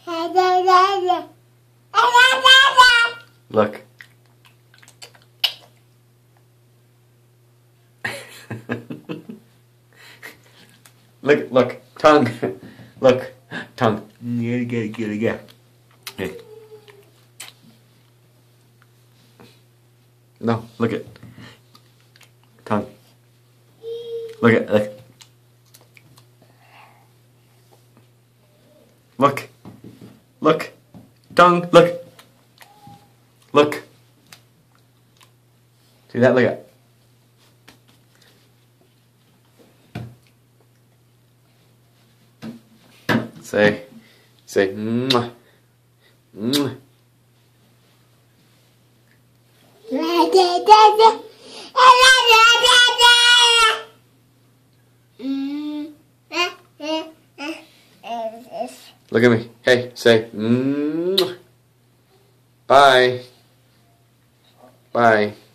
Look. Look, tongue. Look, tongue. Get it. Hey. No, look at tongue. Look. Look. Tongue, look. See that? Look at. Say, mwah. Mwah. Look at me. Hey, say, mwah. Bye. Bye.